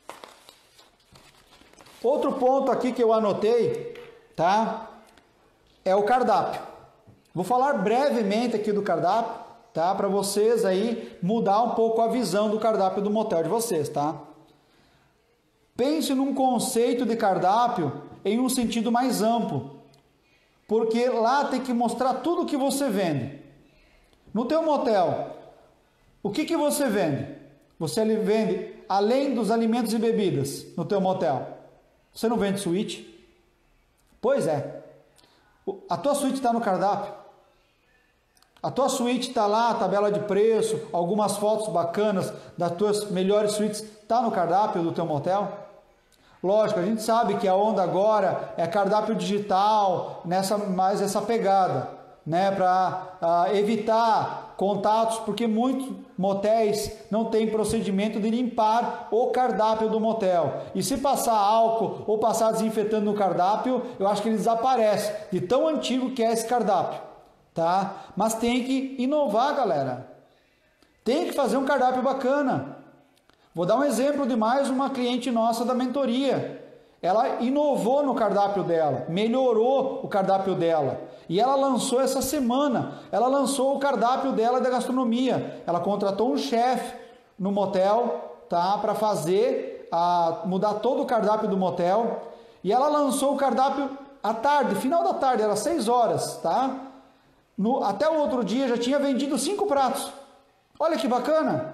Outro ponto aqui que eu anotei, tá? É o cardápio. Vou falar brevemente aqui do cardápio, tá? Para vocês aí mudar um pouco a visão do cardápio do motel de vocês, tá? Pense num conceito de cardápio em um sentido mais amplo, porque lá tem que mostrar tudo o que você vende. No teu motel, o que você vende? Você vende, além dos alimentos e bebidas no teu motel, você não vende suíte? Pois é. A tua suíte está no cardápio. A tua suíte está lá, a tabela de preço, algumas fotos bacanas das tuas melhores suítes, está no cardápio do teu motel? Lógico, a gente sabe que a onda agora é cardápio digital, mais essa pegada, né, para evitar contatos, porque muitos motéis não têm procedimento de limpar o cardápio do motel. E se passar álcool ou passar desinfetando no cardápio, eu acho que ele desaparece, de tão antigo que é esse cardápio, tá? Mas tem que inovar, galera. Tem que fazer um cardápio bacana. Vou dar um exemplo de mais uma cliente nossa da mentoria. Ela inovou no cardápio dela, melhorou o cardápio dela. E ela lançou essa semana, ela lançou o cardápio dela da gastronomia. Ela contratou um chefe no motel, tá, para mudar todo o cardápio do motel. E ela lançou o cardápio à tarde, final da tarde, era 6 horas, tá? Até o outro dia já tinha vendido 5 pratos. Olha que bacana!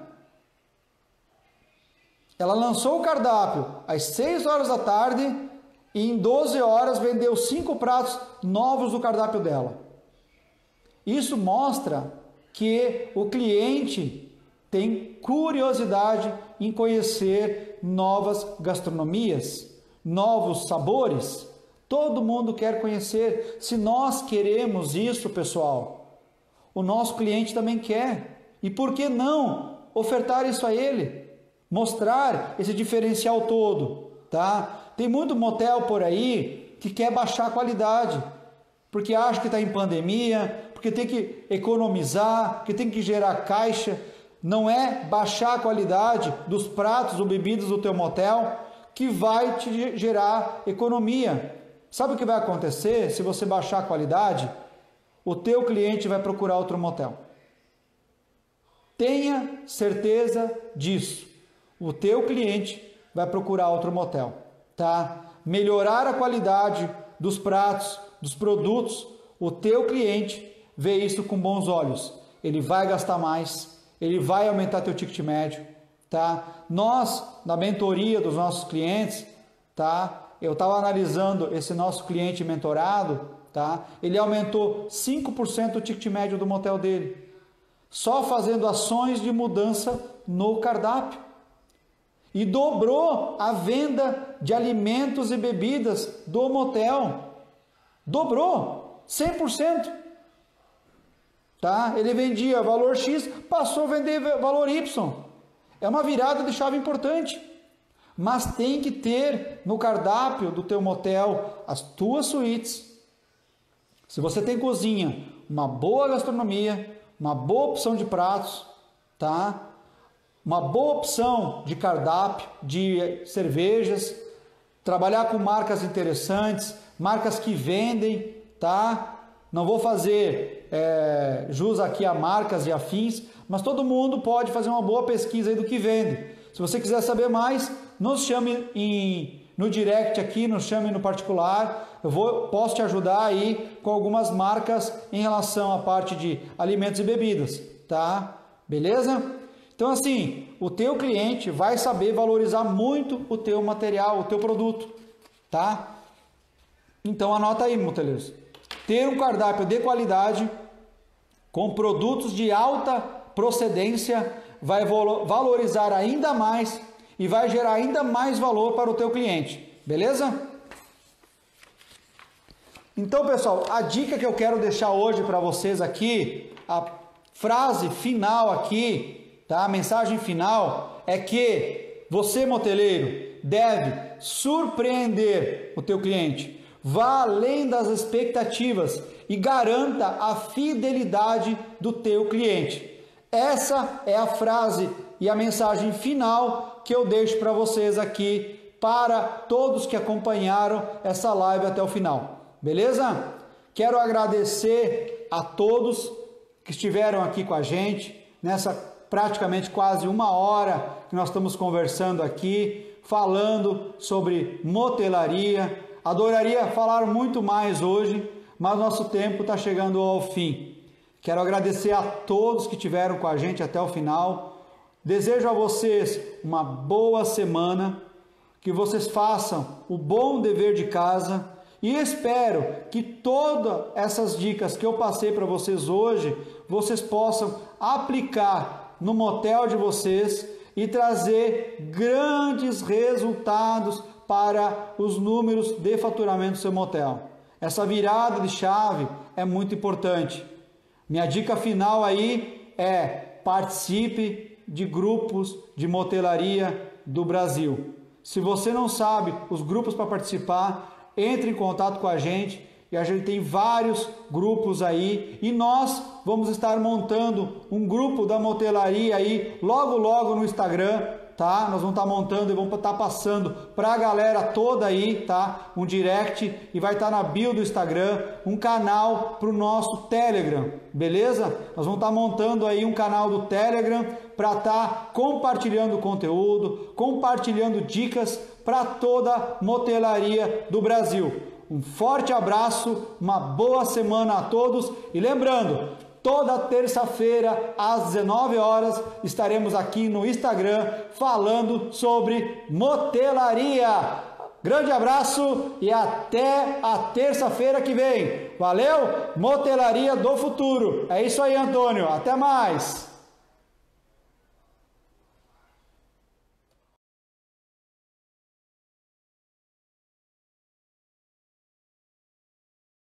Ela lançou o cardápio às 6 horas da tarde e em 12 horas vendeu 5 pratos novos do cardápio dela. Isso mostra que o cliente tem curiosidade em conhecer novas gastronomias, novos sabores. Todo mundo quer conhecer. Se nós queremos isso, pessoal, o nosso cliente também quer. E por que não ofertar isso a ele? Mostrar esse diferencial todo, tá? Tem muito motel por aí que quer baixar a qualidade, porque acha que está em pandemia, porque tem que economizar, que tem que gerar caixa. Não é baixar a qualidade dos pratos ou bebidas do teu motel que vai te gerar economia. Sabe o que vai acontecer se você baixar a qualidade? O teu cliente vai procurar outro motel. Tenha certeza disso. O teu cliente vai procurar outro motel, tá? Melhorar a qualidade dos pratos, dos produtos, o teu cliente vê isso com bons olhos. Ele vai gastar mais, ele vai aumentar teu ticket médio, tá? Nós, na mentoria dos nossos clientes, tá? Eu estava analisando esse nosso cliente mentorado, tá? Ele aumentou 5% o ticket médio do motel dele, só fazendo ações de mudança no cardápio. E dobrou a venda de alimentos e bebidas do motel. Dobrou, 100%. Tá? Ele vendia valor X, passou a vender valor Y. É uma virada de chave importante. Mas tem que ter no cardápio do teu motel as tuas suítes. Se você tem cozinha, uma boa gastronomia, uma boa opção de pratos, tá? Uma boa opção de cardápio, de cervejas, trabalhar com marcas interessantes, marcas que vendem, tá? Não vou fazer jus aqui a marcas e afins, mas todo mundo pode fazer uma boa pesquisa aí do que vende. Se você quiser saber mais, nos chame no direct aqui, nos chame no particular. Posso te ajudar aí com algumas marcas em relação à parte de alimentos e bebidas, tá? Beleza? Então assim, o teu cliente vai saber valorizar muito o teu material, o teu produto, tá? Então anota aí, moteleiros. Ter um cardápio de qualidade com produtos de alta procedência vai valorizar ainda mais e vai gerar ainda mais valor para o teu cliente, beleza? Então, pessoal, a dica que eu quero deixar hoje para vocês aqui, a frase final aqui, tá? A mensagem final é que você, moteleiro, deve surpreender o teu cliente. Vá além das expectativas e garanta a fidelidade do teu cliente. Essa é a frase e a mensagem final que eu deixo para vocês aqui, para todos que acompanharam essa live até o final. Beleza? Quero agradecer a todos que estiveram aqui com a gente nessa praticamente quase 1 hora que nós estamos conversando aqui, falando sobre motelaria. Adoraria falar muito mais hoje, mas nosso tempo está chegando ao fim. Quero agradecer a todos que estiveram com a gente até o final. Desejo a vocês uma boa semana, que vocês façam o bom dever de casa e espero que todas essas dicas que eu passei para vocês hoje, vocês possam aplicar no motel de vocês e trazer grandes resultados para os números de faturamento do seu motel. Essa virada de chave é muito importante. Minha dica final aí é: participe de grupos de motelaria do Brasil. Se você não sabe os grupos para participar, entre em contato com a gente e a gente tem vários grupos aí e nós vamos estar montando um grupo da motelaria aí logo no Instagram, tá? Nós vamos estar montando e vamos estar passando para a galera toda aí, tá? Um direct e vai estar na bio do Instagram, um canal para o nosso Telegram, beleza? Nós vamos estar montando aí um canal do Telegram para estar compartilhando conteúdo, compartilhando dicas para toda motelaria do Brasil. Um forte abraço, uma boa semana a todos e lembrando, toda terça-feira às 19 horas estaremos aqui no Instagram falando sobre motelaria. Grande abraço e até a terça-feira que vem. Valeu? Motelaria do futuro. É isso aí, Antônio. Até mais.